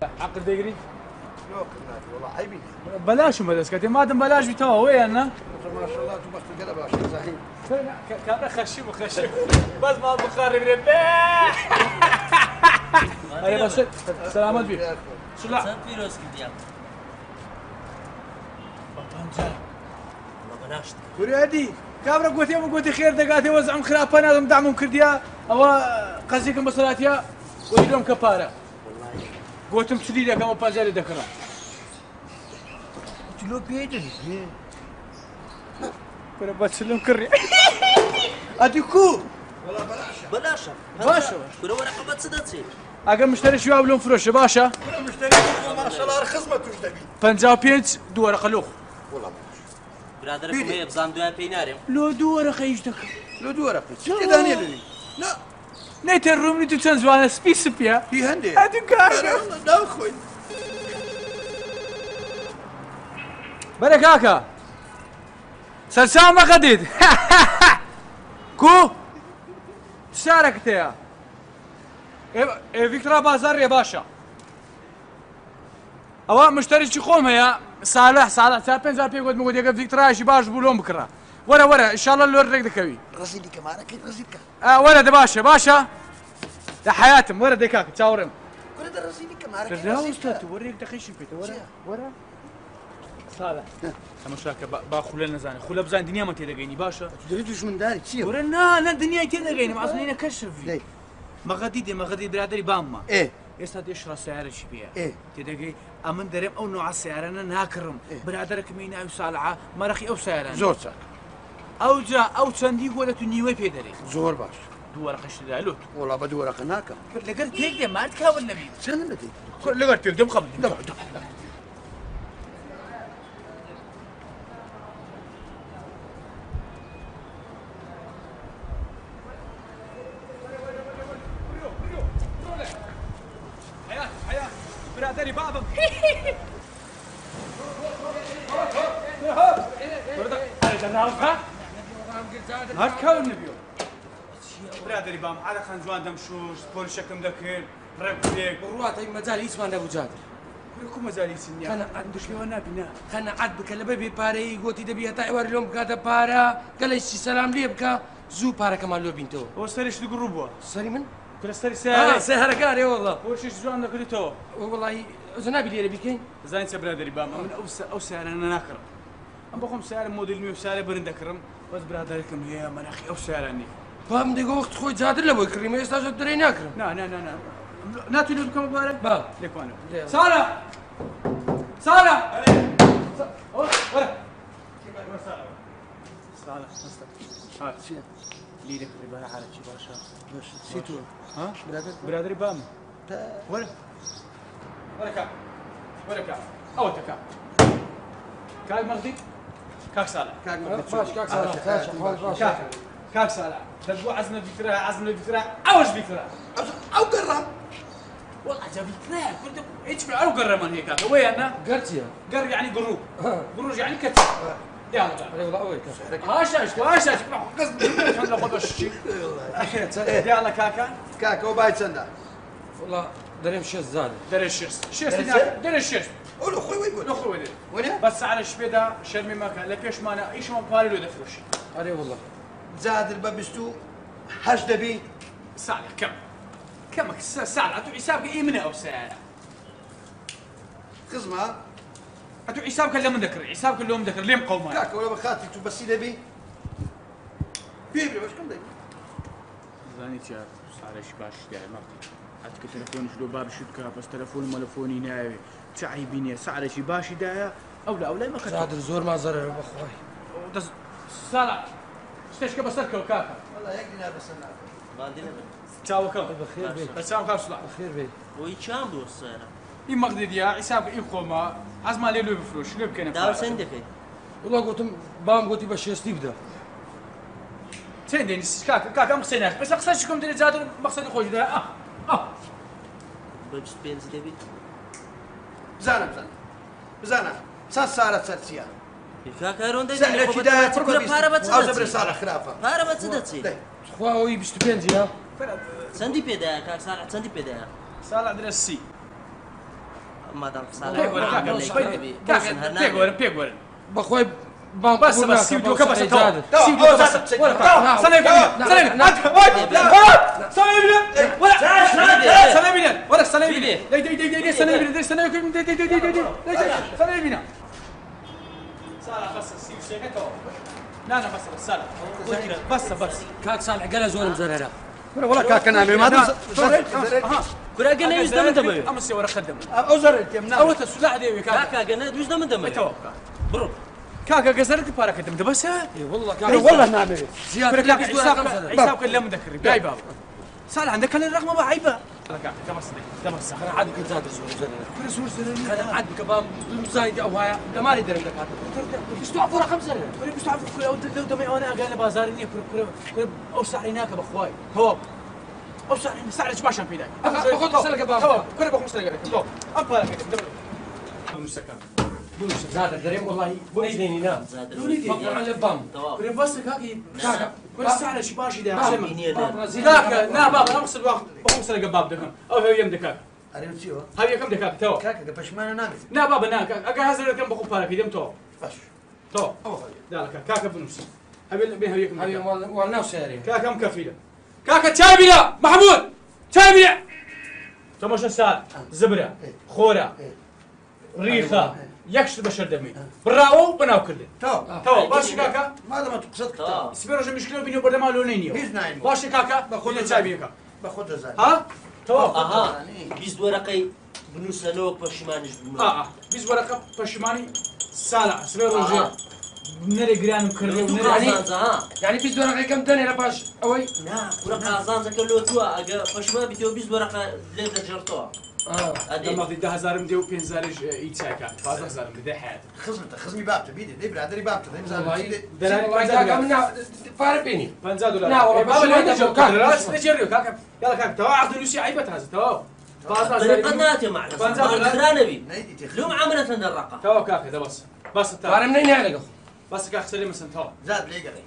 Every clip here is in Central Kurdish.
عقد دەیگری؟ والله عيبي بەلاشم بەدەستکەێ مادەم بەلاش بیتەوە وەیاننا؟ ماشاءالله تو بەخت گەلە باشە زاهین کابرا خەشی بخەشی بەس ماڵ بخارێ برێ ئەرێ باشە سەلامەت بی چەند پیرۆز کردیان؟ بەناشت کوریادی کابرا گوتێمە گوتی خێر دەگاتێەوە زەم خراپە نادەم دامم کردیا ئەوە قەزێکم بەسەلاتیە وەی دۆم کە پارە گوتم چلی دەکەمە پەنجەری دەکڕم کیلۆ پێی دەدی برە بە چلم کڕی ئەدی کو بەلاشە باشە برە وەرەقەمە چ دەچێت؟ ئەگەر مشتری شوا بلۆم فرۆشە باشە؟ مشتری ماشاءالله خزمە توش دەبی 55 دووەرەقە لۆخ والله برادرەکەم هەیە بزانم دوایان پێی نارێم لۆ دووەرەقەیش دەکەم لۆ دووەرەقی چی تێدانێ لێنی نا نەیتە ڕوومنی تو چەند جوانە سپی سپیە هی هەندێ ئەدی کاکە ناخۆی بەرە کاکە سەرچاو مەقەدید کو شارەکەت هەیە ڤیکتۆرا بازار ڕێ باشە ئەوە مشتریکی خۆم هەیە ساڵح تا 5,000 پێ گوت مگوت یەکە ڤیکتۆرایشی باش بوو لۆم بکڕە وەرە وەرە ئینشاڵڵا لۆر ڕێک دەکەوی ڕزیلی کەمانەکەی ڕزیلکە وەرە دە باشە لە حیاتم وەرە دەی کاکە چاوەڕێم وەرە دە ڕزیلی کەمانەکەی ڕاوستات وەرە یەک دەقیشی پێێتە وەرە ساڵح تەماشاکە با خولە نەزانێت خولە بزان دنیامە تێدەگەینی باشە دەری دوژمنداری چییە وەرە نا دنیای تێدەگەینم ئەزمینە کەشفی مەغەدی برادری باممە ئێستا دێشڕە سیارەی پێە تێدەگەی ئەمن دەرێم ئەو نوع سیارانە ناکڕم برادرەکەمی ناوی ساڵعا مەرەخی ئەو سیاران زۆر چاک ئەوجا ئەو چەندی گۆلە تو نیوەی پێ دەرێت زۆر باش دووەرەقەشدا لۆت وڵا بە دووەرەقە ناکەم لەگەر پێک دێ مارد کاون نەبی چەند دەدەی لەگەر پێک دەم خەم برادری بابم هات کاون نبیو برادری بام عادە خەنجوان دەمشوش پۆلیشەکەم دەکرد ڕێکوتێک ڕاتەی مەجای هیچمان نەبوو جادر کو مەجای سنیا دشمێوە نابینە قەنەعەت بکە لەبەر بێ پارەی گوتی دەبی هەتا ئێوە لۆم بکاتە پارە گەلێکی سەلام لێ بکە زوو پارەکەمان لۆ بینتەوە ئەوە سەرش دوگڕوو بووە سەری من سەری سەهرەکارێ وەڵڵا پۆلیشش جوان دەکردیتەوە وڵی ئەوزە نابی لێرە بیکەین زانین چە برادری بام من ئەو سیارانە ناکڕم ئەم بۆ خۆم سیارە مۆدل نوێ سیارە برن دەکڕم بەس برادەرێکم هەیە مەناخی ئەو سیارانی پام دەگە وەخت خۆی جادر لە بۆی کڕیمە ئێستا زۆر درەی ناکرم ناتوانێت بکەمە بارە با لێکوانەوە سارە وەرە سارە لیرە کڕی بارە حالەکی باشە چی تۆ برادری بام وەرە کاک ئەوەتە کاک مەغدی کاک ساڵح کاک ساڵح دەبوو عەزمە ڤیکتۆرا ئەوەش ڤیکتۆرا ئەو گەڕام والله جا ڤیکتۆرا هیچ ئەو گەڕەمان هەیە کاکە وەیانە گەرچیە گەڕ یعنی گڕوژ یعنی کەچ يلا كاكا کاکە ئەو بای چەندە وڵا دەرێم شێست زادە دري الشيست دري الشيست ئەو خۆی وەی بۆ وەنێ بس على الشبيدة شرمي مكان لا كيش مانا ايش ما بالي له دفروش ئەرێ وڵا جادر بە 28 دەبی ساعة كم ساعة اتو حسابك اي منها او ساعة خزمە اتو حسابك اللي مذكر حسابك اللي مذكر ليه مقومة کاکە وەرە بە خاتی تو بەسی دەبی پێ باش کەم دەبی زاني تشا ساعة باش يعني مرتي عندك تليفون شلو باب شدكا بس تليفون ملفوني ناوي تعيبيني ساعة شي باشي دايا او لا ما كنت جادر زۆر مازەرە بەخوای ساعة اشتشك بسركه وكاكا والله یەک دینار بەسەر ناکەم باندێنە تشاوكم بەخێر بێ بس تشاوكم صلاح بەخێر بێ بۆی چام بۆ سەرە این مقددیا حساب این خوما از مالی لو بفروش لو بکنه داو چەند دەکەیت وڵا گوتم بام گوتی بە شێستی بدە چند دینی کاکا مقصدی بس مقصدكم دير زاد مقصدي خوش ده بە 25 دەبێت بزانە چەند سارە چەرچیە کاکارۆن پارە بە ساڵە خراپە پارە بە چ دەچێت خوا ئەوی 25 چەندی پێدایە کاک ساڵح چەندی پێدایە صالح درس سي مادام پێگوەرن بەخۆی بس سيودو كبس تو سيودو كبس ولا كاك صالح قال زور مزررة والله كاك انا ما كرا قلنا يوز دم دم امس ورا خدم ازرت يمنا او تسلاح ديوي كاكا قلنا يوز دم دم برو كاكا قزرت بارك دم بس اي والله كاك والله نعمل زيادة عيسى كل لم ذكر جاي بابا صالح عندك الرقم ما عيبه دمس انا عاد كنت زاد زور زررة انا عاد كبام زايد او هاي دماري درم لك استعفوا رقم زررة بيستعرف كل دمي وانا قال بازارني كل اوسع هناك باخوي هو اوسع سعر باشا في ذاك باخذ سلقه بام كل باخذ سلقه تو ابا لك بوش زاد دريم والله بويديني نام مقطع على بام كل بس كاكي كاكا كل سعر باشي ده كاكا لا بابا نفس الوقت باخذ سلقه باب دكان او هي يم دكاك انا نسيو هاي كم دكاك تو كاكا بشمان نامي لا بابا ناك اجا هذا كم باخذ بارك يدم تو فش تو لا كاكا بنفس هبل بين هيكم هاي والله ساري كاكا مكفيله كاكا تشابيلا محمود تشابيلا تماشى سال زبره خوره ريخه يكش بشر دمي براو بناو كله تو باش كاكا ما دام تقصدك سبيرو مشكله بيني وبين مالونينيو باش كاكا باخذ تشابيلا باخذ زاد ها تو اها 20 ورقي بنوسلوك بشمانش بيز ورقه بشماني سالع سبيرو جو نري جران كرلو يعني بيز ورقه كم دنيا باش اوي لا ورقه ازان زكلو تو اجا بشما بيتو بيز ورقه ليله جرتو لما في 10000 مديو 5000 يتساكا 10000 بدي حياتي خزمي بابته بيدي دي برادري بابته والله كاكا من فاربيني $50 لا والله بابا جو كاكا تجريو كاكا يلا كاكا تو عقد نسي عيبه هذا تو طريقة يا معلم $100 نبي لو معاملة الرقة تو كاكا ده بس فارم منين عليك بس كاكا سليم مثلا تو زاد لي قري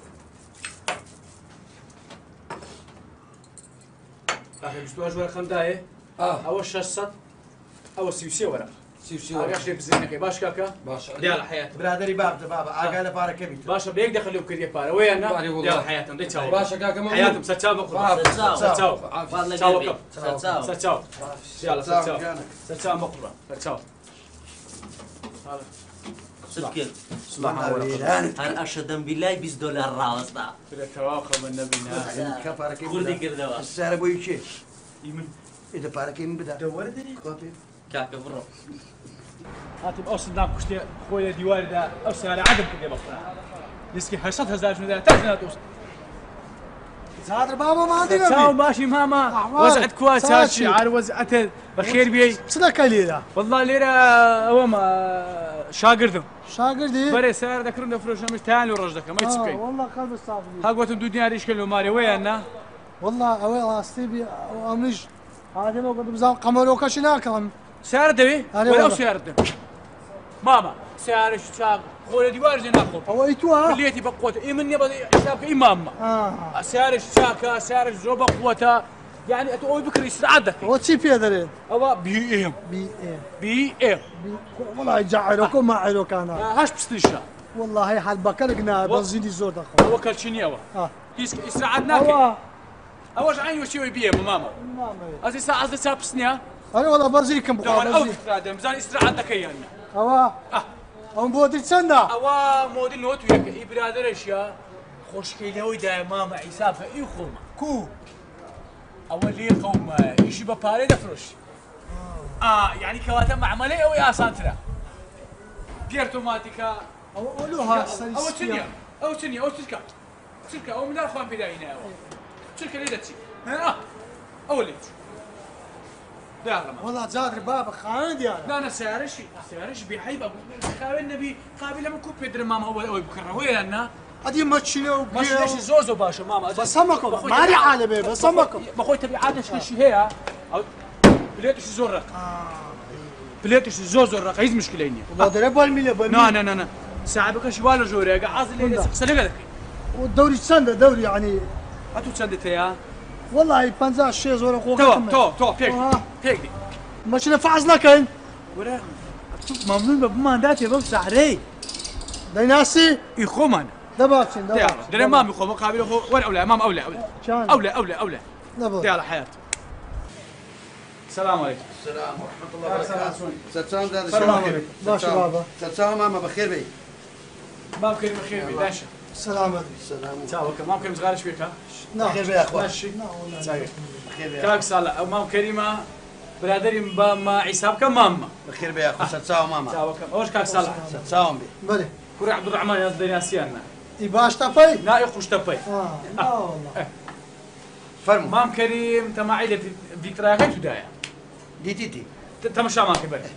كاكا بيستواج ورقه خمدايه اول شصت اول سيوسي ورقه سيوسي ورقه شيء بزينك باش كاكا باشا يلا حياتي برادري بابته بابا قال بارك بيت باشا بيك دخلوا كذي بارا ويانا يلا حياتهم دي تشاو باشا كاكا حياتهم ستشاو مقبره ستشاو ستشاو يلا ستشاو مقبره ستشاو سكر سبحان هل أشهد بالله $20 راستا كذا تواخم النبي الله كفارك خذي كردوا السعر ابوي شيء يمن اذا بارك بدا دوردني كاكا برو هاتم اوصل نام كشتي خويا ديواري دا اوصل على عدم كذا بقرا يسكي 10000 من ذا تاخذ توصل صادر بابا ما عندي تشاو ماشي ماما وزعت كواس هاتشي عار وزعت بخير بي صدق ليلة والله ليرة وما شاقردم شاقردي بري سعر ذكرنا دفروش مش تاني ورجدك ما يتسكي والله قلب الصافي هاقوة دنيا ريش كله ماري ويانا والله اوي استيبي امنج هذا ما قد بزاف قمرو كشنا كلام سعر دبي ولا سعر دبي ماما سعر شاق خويا ديوار جناخو هو ايتوا الليتي بقوته اي من يبغى حسابك امام سعر الشاكا سعر الزوبة قوتها يعني اتوي بكري يساعدك هو تشي في هذا او بي ام بي ام والله يجعلكم ما عيلو كان هاش بستيشا والله هي حال بكرقنا بنزيني زور دخل هو كلشيني هو يساعدناك اواش عين وشي بي ام ماما ازي ساعه ازي ساعه بسنيا انا والله برزيكم دور بقى او تفراد مزان يساعدك يعني هو هم بودي تسندا او موديل نوت وياك اي برادر اشياء خوش كيلي ويدا ماما عيسافه اي خوما كو اول لي قوم يشي بباري دفرش يعني كواتا معمليه او يا سانترا بيرتوماتيكا او لوها او تنيا او تلك او من الاخوان بداينا او تلك اللي دتي اول ليت والله جادر بابا خاين ديانا لا انا سعرش بيحيب قابل النبي قابل لما كوب يدري ماما اول بكره ويانا هذه ماتشينو ماشي ليش زوزو باشا ماما بسمكم ما لي عالمي بسمكم ما خوي تبي عاد شي هي بليتش زورق بليتش زوزورق هيز مشكليني وضرب بالميله نا ساعبك شوال جوري قاعد لي سلقلك والدوري تسند دوري يعني هاتو تسندت يا والله 50 شيء زور اخوك تو فيك دي ماشي نفعز لكن ولا ممنون بابمان داتي باب سعري ديناسي يخومن دباكين يلا دري مام يخوم مقابل اخو ولا اولى امام اولى اولى يلا حياته السلام عليكم. السلام ورحمة الله وبركاته. السلام عليكم. ماشي بابا. تسلم ماما بخير بي. ما بكريم بخير بي داشا. السلام عليكم. السلام. تساوك ما بكريم صغار شويك ها؟ بخير بي يا اخوان. ماشي. بخير بي. كاك صالح او مام كريمة برادري ما عصابك ماما. بخير بي يا اخو تساوم ماما. تساوك اوش كاك صالح؟ تساوم بي. بله. كوري عبد الرحمن يا ديناسيانا. يباش تفاي؟ لا يخش تبي. لا والله. فرموا. مام كريم تماعي فيتراك تدايا. دي تمشى معك بلي.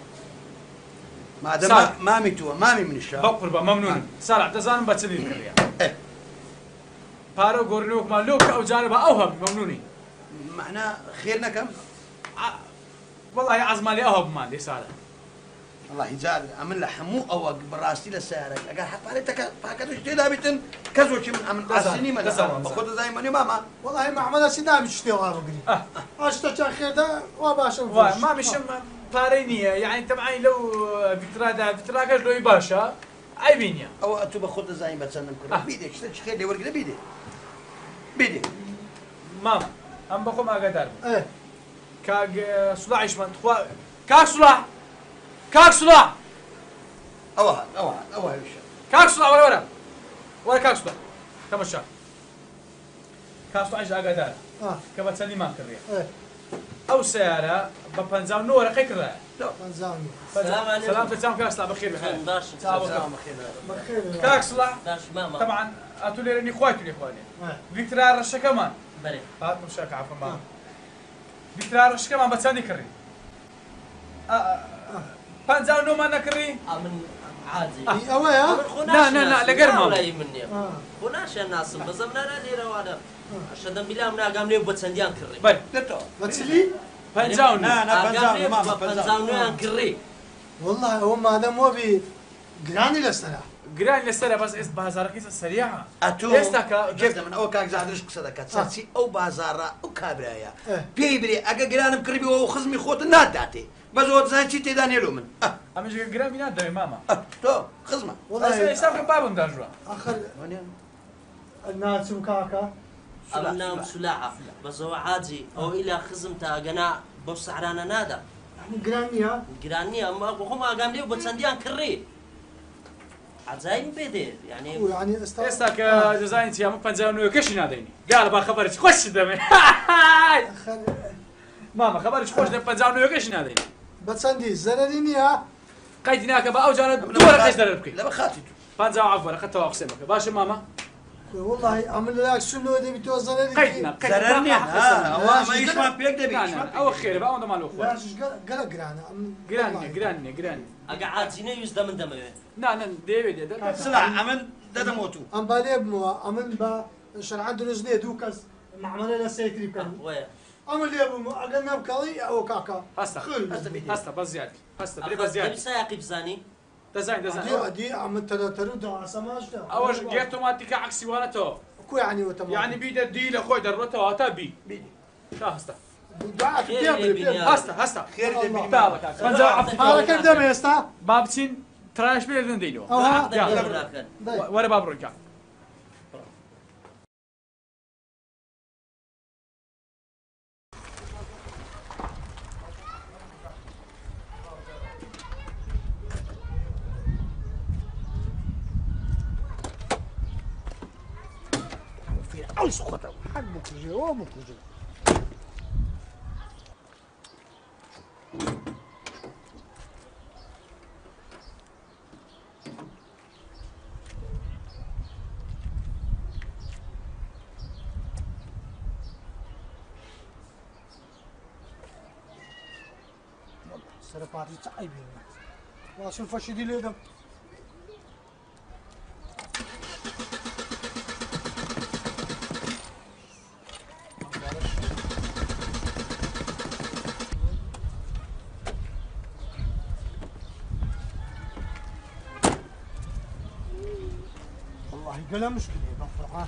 ما دام مامي تو مامي من الشام. بقربة ممنون. صالح تزان بتسلي الكريا. ايه. بارو غورنوك مالوك او جانبها اوهب ممنوني. معنا خيرنا كم؟ والله يا عزمالي اوهب مالي صالح. الله يجعل أمن لحمو أو براسي للسيارة أجا حط عليه فاكر إيش تدا بيتن كذا شيء من أمن أسني من بخد زي ماني ماما والله ما عملها سنة بيشتي وغابة قريب. أشتا كان خير ده وباشا. ما مش بارينية يعني تبعي لو فيتراكاش لو يباشا عيبينيا. أو أتو بخد زي ما تسنم كله بيدك إيش خير لي ورقة بيدك. ماما أم بقوم أقدر. إيه. كاج صلاح إيش من تخوا كاك صلاح. أوه إيش. كاك صلاح ولا كاك صلاح. كم شهر. كاك صلاح إيش أقدر. كم تسلي ما كريه. إيه. أو سيارة ببنزام نور أخيك الرأي. بنزامي. السلام عليكم. سلام تسلم كاك صلاح بخير بخير. سلام بخير. كاك صلاح. داش ماما. طبعا أتولي رني إخواني. فيكتور رشة كمان. بله. هات مشاك عفوا ما. فيكتور رشة كمان بتساني كري. بنزام نور ما نكري. من عادي. أويا. لا لقرمة. ولا يمني. خناش الناس بزمنا لا ليرة ولا. عشان بلا من أقام لي بتسنديان كري. بل. بتسلي؟ بنزام. بنزام نور كري. والله هو ما دام هو بجراني للسلاح. جراني للسريع بس بازار كيس السريعة. أتو. إستاكا كيف من أول كاك زاد رشق صدقة تساتي أو بازارة أو كابرايا. بيبري أجا جرانم كربي وخزمي خوت الناداتي. بس هو تزين شيء تداني له من. أمش جراني نادر ماما. تو خزمة. والله. إستاكا بابم دارجوا. آخر. الناس وكاكا. أمنا سلاحة بس هو عادي أو إلى خزمته جنا بوس عرانا نادا. جرانيها. جرانية ما هم أقام لي بتسنديان كري. عزايم بدير يعني. يعني إستاكا جزاين تيا مو بنزام نور كش ناديني. قال بخبرك خوش دمي. ماما خبرك خوش دم بنزام نور كش ناديني. بتسندي زررينيها. قيدنا كبا أو جانا دور كش دربكي. لا بخاتي. بنزام عفوا أخذت واقسمك. باش ماما. والله عمل لك شنو اللي بتوع زرري. قيدنا. زررني. ما يسمع بيك دبي. أو خير بقى وده مالو لا خوش. قال جرانا. جراني. أقعد زينة يزدم من دمه. نا ديفيد سلع أمن ده موتو. أم بالي بمو أمن با شرع دروزني دوكس معمل له سيكري كان. ويا. أمن لي بمو أجنب كلي أو كاكا. هستا بس زيادة. هستا بس أخذ زيادة. ساقي بزاني. دزاين. دي عم ترد على سماش ده. أول جيت اوتوماتيك عكسي وانا تو. كو يعني وتمام. يعني بيد دي لخوي درته هاتا بي. شو هستا. دعاء هستا. خير دبي. هذا كيف دم يستا؟ بابتين تراش بيد ديلو. ورا باب رجع. أي سقطة حد بكرجي هو بكرجي سرقاتي تعيبين واشوف فشدي لي ده والله قلها مشكلة بفرحان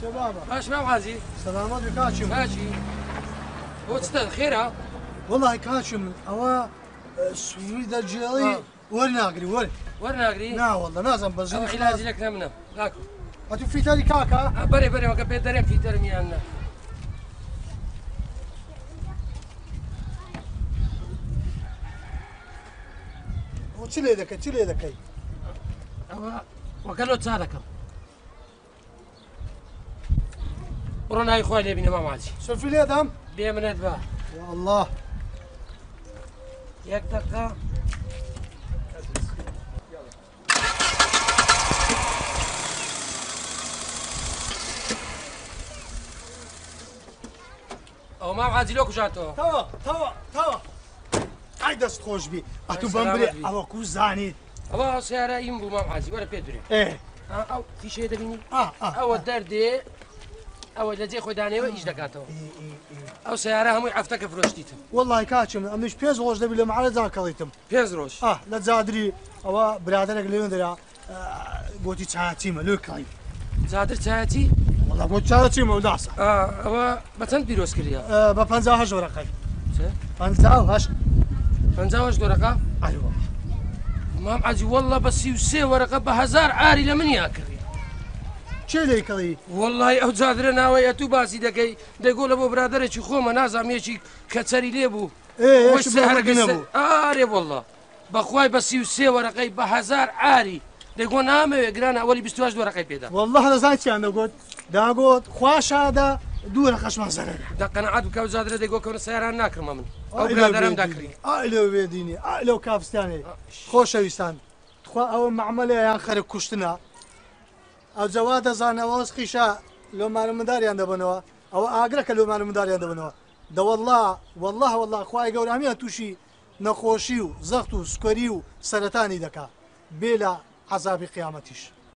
چه بابا باش مامعازی سلامت بی کاچم باشی بۆ چتە خێرا والله کاچم ئەوە سووری دەرجێڵی وەرناگری وەرناگری نا والله نازم بەزین عیلاجی لەک نەمنە ناکو ئەتو فیتەری کاکە بەرێ بەرێوەکە پێ دەرێم فیتەرمیانە چ لێ دەکەی چ لێ دەکەی ئەوە وەکەلۆ چا دەکەم بڕۆ ناوی خۆی لێبینە ماماچی سەرفی لێدەم بێ منێت بە والله یەک دەقا ئەو مامعازی لۆ کوژاتەوە تەوە ئای دەست خۆش بی ئەتو بەم برێ ئەوە کو زانیت ئەوە سیارە ئیم بوو مامعازی وەرە پێ درێ ئەو تیشەیە دەبینی ئەوە دەردێ ئەوە لە جێ خۆی دانێەوە ئیش دەکاتەوە ئەو سیارە هەمووی ئەفتەکە فرۆشتیتم والله کاچم ئەمش پێنج ڕۆژ دەبی لە مەحەلەدا کەڵیتم پێنج ڕۆژ لە جادری ئەوە برادەرێک لێوێن دەرا گۆتی چاچیمە لێ کڵی زادر چایەتی والله بۆ چاچیمە و داسە ئەوە بە چەند پیرۆز کردیە بە 50 وەرەقەی 50 دۆرەکە ئەیوە مام عجی والله بە 33 وەرەقە بە 1000 ئاری لە منیا کردی چێ لێ کڵی والله ئەو جادرە ناوەیە تو باسی دەکەی دەیگۆ لە بۆ برادەرێکی خۆمە نازانێکی کەچەری لێ بوو ئارێ والله بەخوای بە 33 وەرەقەی بە 1000 ئاری دەیگۆ نامەوێ گرانە ئەوەلی 28 دۆرەقەی پێدا والله دەزان چیان دەگوت داگوت خواشادا دوورە خەشمان زەرەرە دەقەنەعات بکە و جادرە دەیگۆ کەونە سیاران ناکڕمە من ئەو برادەرم داکڕی ئای لەو بێدینی ئای لەو کافستانێ خۆشەویستان خوا ئەوە مەعمەلەیان خەرە کوشتنە ئەو جەوا دەزانەوە خیشە لۆمانەمەداریان دەبنەوە ئەوە ئاگرەکە لۆمانەمەداریان دەبنەوە دەوەڵڵا والله خوای گەورامیان تووشی نەخۆشی و زەخت و سکۆری و سەرەتانی دەکا بێ لە عەزابی قیامەتیش